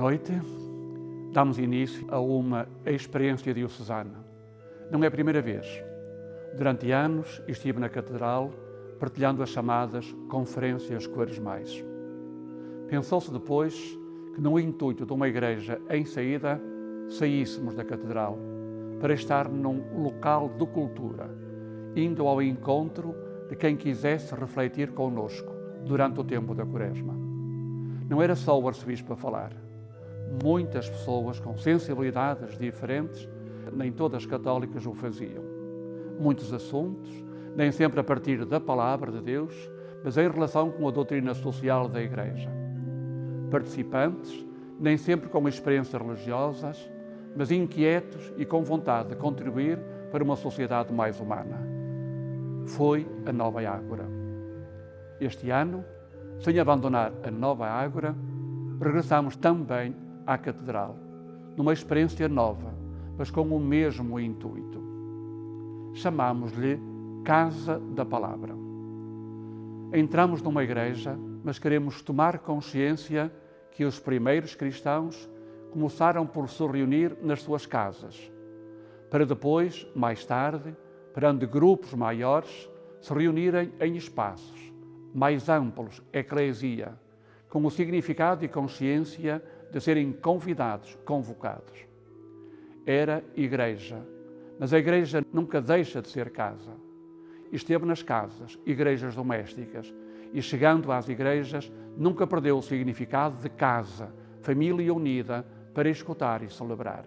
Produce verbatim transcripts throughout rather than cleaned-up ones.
noite damos início a uma experiência diocesana. Não é a primeira vez. Durante anos estive na Catedral partilhando as chamadas conferências quaresmais. Pensou-se depois que no intuito de uma igreja em saída, saíssemos da Catedral para estar num local de cultura, indo ao encontro de quem quisesse refletir connosco durante o tempo da Quaresma. Não era só o arcebispo a falar. Muitas pessoas com sensibilidades diferentes, nem todas católicas o faziam. Muitos assuntos, nem sempre a partir da palavra de Deus, mas em relação com a doutrina social da Igreja. Participantes, nem sempre com experiências religiosas, mas inquietos e com vontade de contribuir para uma sociedade mais humana. Foi a Nova Ágora. Este ano, sem abandonar a Nova Ágora, regressamos também à Catedral, numa experiência nova, mas com o mesmo intuito. Chamamos-lhe Casa da Palavra. Entramos numa igreja, mas queremos tomar consciência que os primeiros cristãos começaram por se reunir nas suas casas, para depois, mais tarde, perante grupos maiores, se reunirem em espaços mais amplos, eclesia, com o significado e consciência de serem convidados, convocados. Era igreja, mas a igreja nunca deixa de ser casa. Esteve nas casas, igrejas domésticas, e chegando às igrejas, nunca perdeu o significado de casa, família unida, para escutar e celebrar.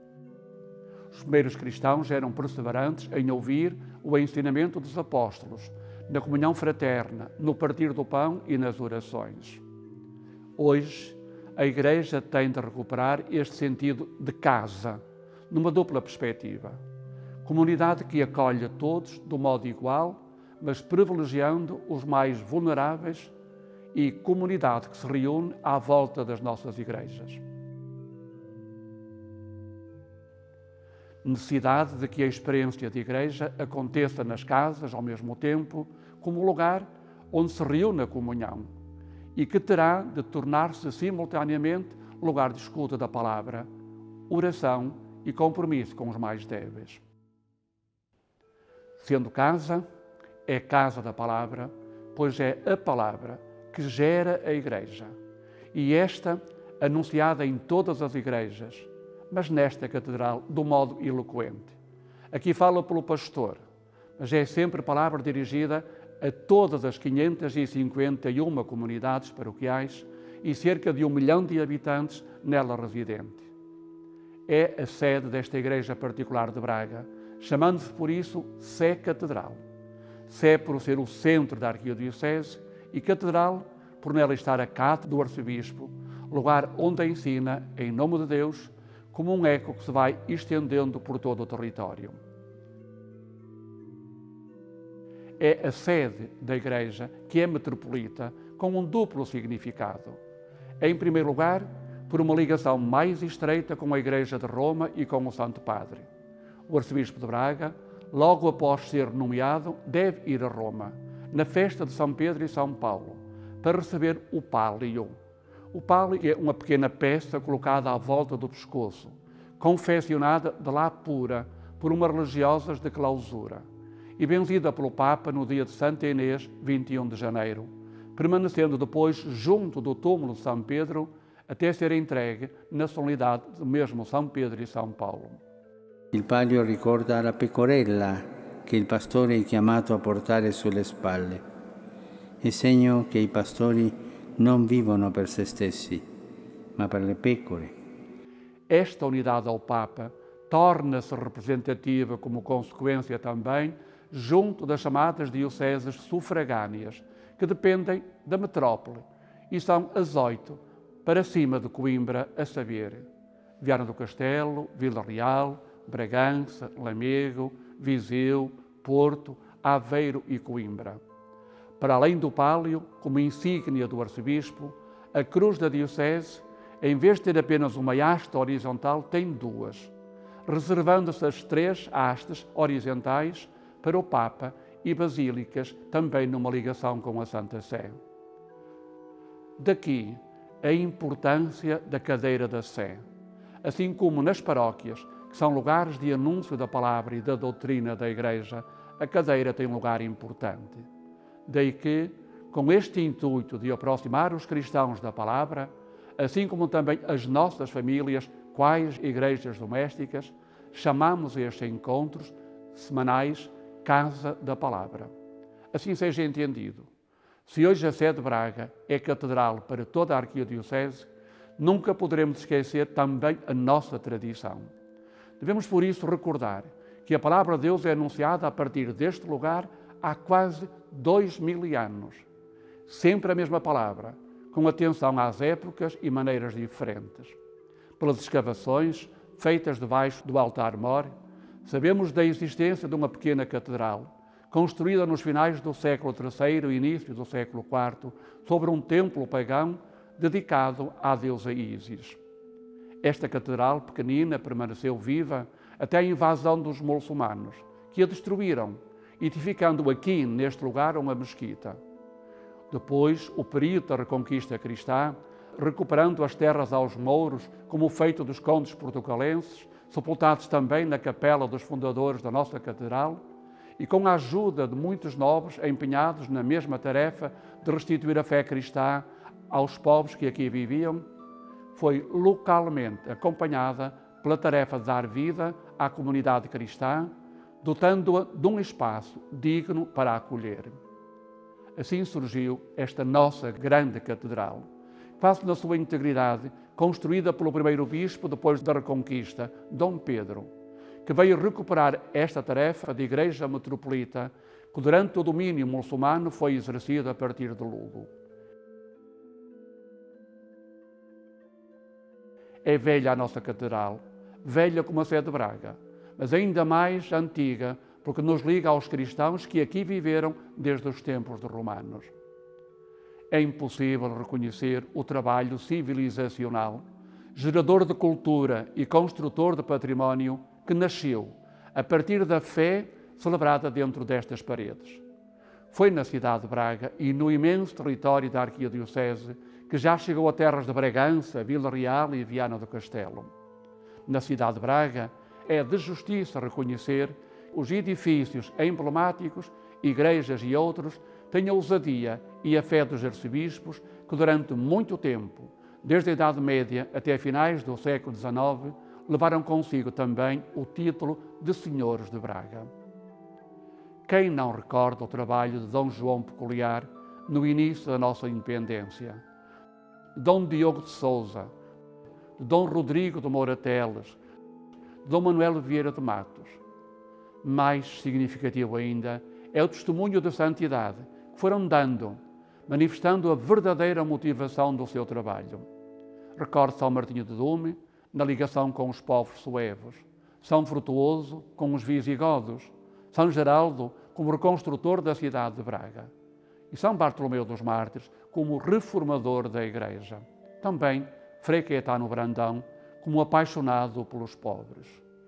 Os primeiros cristãos eram perseverantes em ouvir o ensinamento dos apóstolos, na comunhão fraterna, no partir do pão e nas orações. Hoje, a Igreja tem de recuperar este sentido de casa, numa dupla perspectiva. Comunidade que acolhe a todos do modo igual, mas privilegiando os mais vulneráveis, e comunidade que se reúne à volta das nossas igrejas. Necessidade de que a experiência de igreja aconteça nas casas ao mesmo tempo, como lugar onde se reúne a comunhão e que terá de tornar-se simultaneamente lugar de escuta da palavra, oração e compromisso com os mais débeis. Sendo casa, é casa da palavra, pois é a palavra que gera a igreja e esta anunciada em todas as igrejas, mas nesta catedral do modo eloquente. Aqui fala pelo pastor, mas é sempre palavra dirigida a todas as quinhentas e cinquenta e uma comunidades paroquiais e cerca de um milhão de habitantes nela residente. É a sede desta igreja particular de Braga, chamando-se por isso Sé Catedral. Sé por ser o centro da arquidiocese e Catedral por nela estar a cátedra do arcebispo, lugar onde ensina, em nome de Deus, como um eco que se vai estendendo por todo o território. É a sede da Igreja que é metropolita, com um duplo significado. É, em primeiro lugar, por uma ligação mais estreita com a Igreja de Roma e com o Santo Padre. O arcebispo de Braga, logo após ser nomeado, deve ir a Roma, na festa de São Pedro e São Paulo, para receber o pálio. O pálio é uma pequena peça colocada à volta do pescoço, confeccionada de lá pura por umas religiosas de clausura e benzida pelo Papa no dia de Santa Inês, vinte e um de janeiro, permanecendo depois junto do túmulo de São Pedro até ser entregue na solenidade do mesmo São Pedro e São Paulo. Il palio ricorda la pecorella che il pastore è chiamato a portare sulle spalle. È segno che i pastori non vivono per se stessi, ma per le pecore. Esta unidade ao Papa torna-se representativa como consequência também junto das chamadas dioceses sufragâneas, que dependem da metrópole, e são as oito, para cima de Coimbra, a saber, Viana do Castelo, Vila Real, Bragança, Lamego, Viseu, Porto, Aveiro e Coimbra. Para além do pálio, como insígnia do arcebispo, a cruz da diocese, em vez de ter apenas uma haste horizontal, tem duas, reservando-se as três hastes horizontais para o Papa e basílicas, também numa ligação com a Santa Sé. Daqui, a importância da cadeira da Sé. Assim como nas paróquias, que são lugares de anúncio da palavra e da doutrina da Igreja, a cadeira tem um lugar importante. Daí que, com este intuito de aproximar os cristãos da palavra, assim como também as nossas famílias, quais igrejas domésticas, chamamos estes encontros semanais Casa da Palavra. Assim seja entendido. Se hoje a Sé de Braga é catedral para toda a arquidiocese, nunca poderemos esquecer também a nossa tradição. Devemos, por isso, recordar que a palavra de Deus é anunciada a partir deste lugar há quase dois mil anos. Sempre a mesma palavra, com atenção às épocas e maneiras diferentes. Pelas escavações feitas debaixo do altar-mor, sabemos da existência de uma pequena catedral, construída nos finais do século terceiro e início do século quarto, sobre um templo pagão dedicado à deusa Ísis. Esta catedral pequenina permaneceu viva até a invasão dos muçulmanos, que a destruíram, edificando aqui, neste lugar, uma mesquita. Depois, o período da Reconquista cristã, recuperando as terras aos mouros, como o feito dos condes portucalenses, sepultados também na capela dos fundadores da nossa catedral, e com a ajuda de muitos nobres empenhados na mesma tarefa de restituir a fé cristã aos povos que aqui viviam, foi localmente acompanhada pela tarefa de dar vida à comunidade cristã, dotando-a de um espaço digno para acolher. Assim surgiu esta nossa grande catedral, quase na sua integridade, construída pelo primeiro bispo depois da Reconquista, Dom Pedro, que veio recuperar esta tarefa de igreja metropolita que durante o domínio muçulmano foi exercida a partir de Lugo. É velha a nossa catedral, velha como a Sé de Braga, mas ainda mais antiga porque nos liga aos cristãos que aqui viveram desde os tempos dos romanos. É impossível reconhecer o trabalho civilizacional, gerador de cultura e construtor de património que nasceu a partir da fé celebrada dentro destas paredes. Foi na cidade de Braga e no imenso território da arquidiocese que já chegou a terras de Bragança, Vila Real e Viana do Castelo. Na cidade de Braga é de justiça reconhecer os edifícios emblemáticos, igrejas e outros, têm a ousadia e a fé dos arcebispos que durante muito tempo, desde a Idade Média até finais do século dezenove, levaram consigo também o título de Senhores de Braga. Quem não recorda o trabalho de Dom João Peculiar no início da nossa independência? Dom Diogo de Sousa, de Dom Rodrigo de Moura Teles, de Dom Manuel Vieira de Matos. Mais significativo ainda é o testemunho de santidade que foram dando, manifestando a verdadeira motivação do seu trabalho. Recordo São Martinho de Dume, na ligação com os povos suevos, São Frutuoso com os visigodos, São Geraldo como reconstrutor da cidade de Braga e São Bartolomeu dos Mártires como reformador da Igreja. Também Frei Caetano Brandão como apaixonado pelos pobres.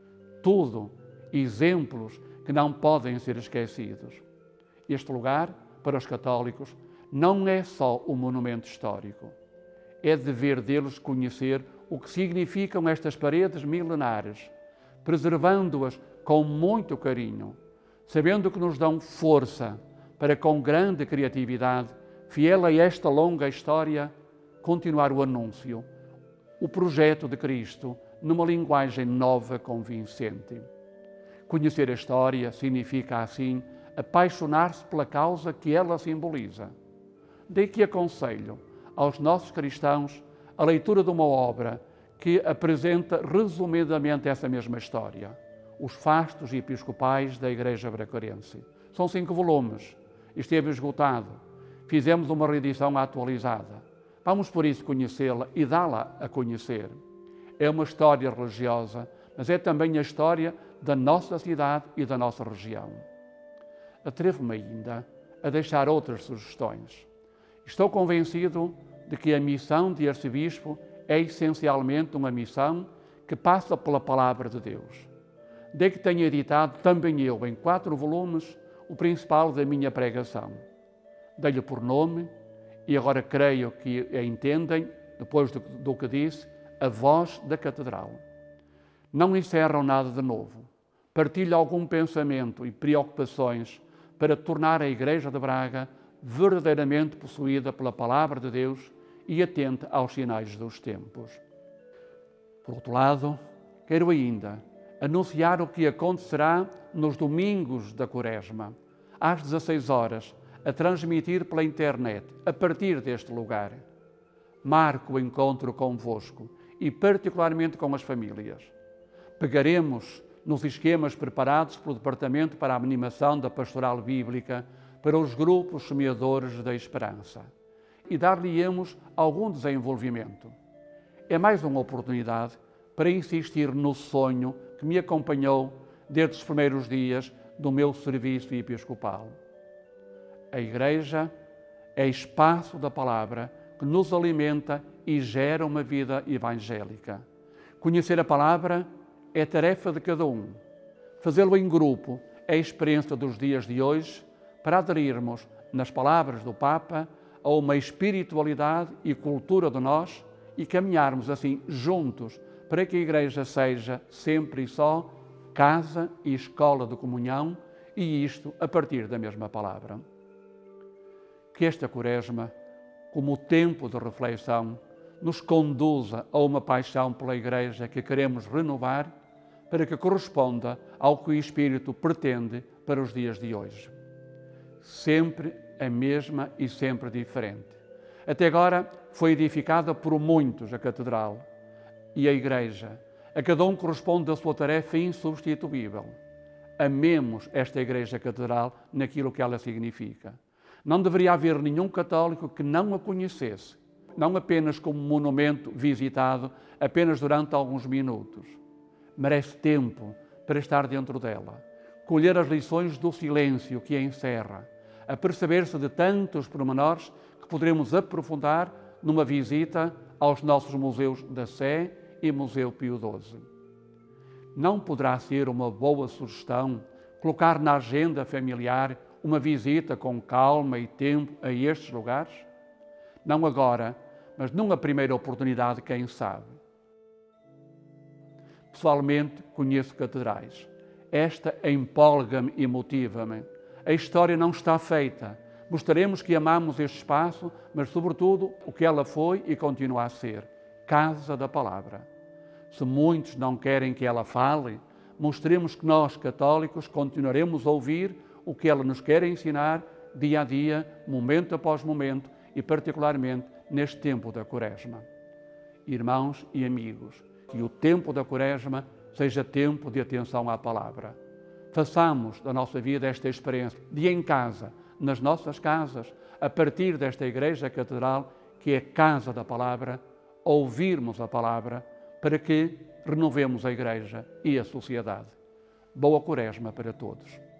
Tudo exemplos que não podem ser esquecidos. Este lugar, para os católicos, não é só um monumento histórico. É dever deles conhecer o que significam estas paredes milenares, preservando-as com muito carinho, sabendo que nos dão força para, com grande criatividade, fiel a esta longa história, continuar o anúncio, o projeto de Cristo, numa linguagem nova, convincente. Conhecer a história significa, assim, apaixonar-se pela causa que ela simboliza. Daí que aconselho aos nossos cristãos a leitura de uma obra que apresenta resumidamente essa mesma história, Os Fastos Episcopais da Igreja Bracarense. São cinco volumes, esteve esgotado, fizemos uma reedição atualizada. Vamos por isso conhecê-la e dá-la a conhecer. É uma história religiosa, mas é também a história da nossa cidade e da nossa região. Atrevo-me ainda a deixar outras sugestões. Estou convencido de que a missão de arcebispo é essencialmente uma missão que passa pela palavra de Deus. Daí que tenho editado também eu, em quatro volumes, o principal da minha pregação. Dei-lhe por nome, e agora creio que a entendem, depois do, do que disse, a voz da Catedral. Não encerram nada de novo. Partilham algum pensamento e preocupações para tornar a Igreja de Braga verdadeiramente possuída pela Palavra de Deus e atenta aos sinais dos tempos. Por outro lado, quero ainda anunciar o que acontecerá nos domingos da Quaresma, às dezasseis horas, a transmitir pela internet, a partir deste lugar. Marco o encontro convosco e particularmente com as famílias. Pegaremos nos esquemas preparados pelo Departamento para a Animação da Pastoral Bíblica para os grupos semeadores da esperança e dar-lhe-emos algum desenvolvimento. É mais uma oportunidade para insistir no sonho que me acompanhou desde os primeiros dias do meu serviço episcopal. A Igreja é espaço da palavra que nos alimenta e gera uma vida evangélica. Conhecer a palavra é tarefa de cada um. Fazê-lo em grupo é a experiência dos dias de hoje para aderirmos, nas palavras do Papa, a uma espiritualidade e cultura de nós e caminharmos assim juntos para que a Igreja seja sempre e só casa e escola de comunhão, e isto a partir da mesma palavra. Que esta Quaresma, como tempo de reflexão, nos conduza a uma paixão pela Igreja que queremos renovar para que corresponda ao que o Espírito pretende para os dias de hoje. Sempre a mesma e sempre diferente. Até agora foi edificada por muitos a Catedral e a Igreja. A cada um corresponde a sua tarefa insubstituível. Amemos esta Igreja Catedral naquilo que ela significa. Não deveria haver nenhum católico que não a conhecesse, não apenas como monumento visitado apenas durante alguns minutos. Merece tempo para estar dentro dela, colher as lições do silêncio que a encerra, a perceber-se de tantos pormenores que poderemos aprofundar numa visita aos nossos museus da Sé e Museu Pio doze. Não poderá ser uma boa sugestão colocar na agenda familiar uma visita com calma e tempo a estes lugares? Não agora, mas numa primeira oportunidade, quem sabe. Pessoalmente, conheço catedrais. Esta empolga-me e motiva-me. A história não está feita. Mostraremos que amamos este espaço, mas, sobretudo, o que ela foi e continua a ser. Casa da Palavra. Se muitos não querem que ela fale, mostremos que nós, católicos, continuaremos a ouvir o que ela nos quer ensinar dia a dia, momento após momento e particularmente neste tempo da Quaresma. Irmãos e amigos, que o tempo da Quaresma seja tempo de atenção à palavra. Façamos da nossa vida esta experiência de em casa, nas nossas casas, a partir desta Igreja Catedral, que é casa da palavra, ouvirmos a palavra para que renovemos a Igreja e a sociedade. Boa Quaresma para todos.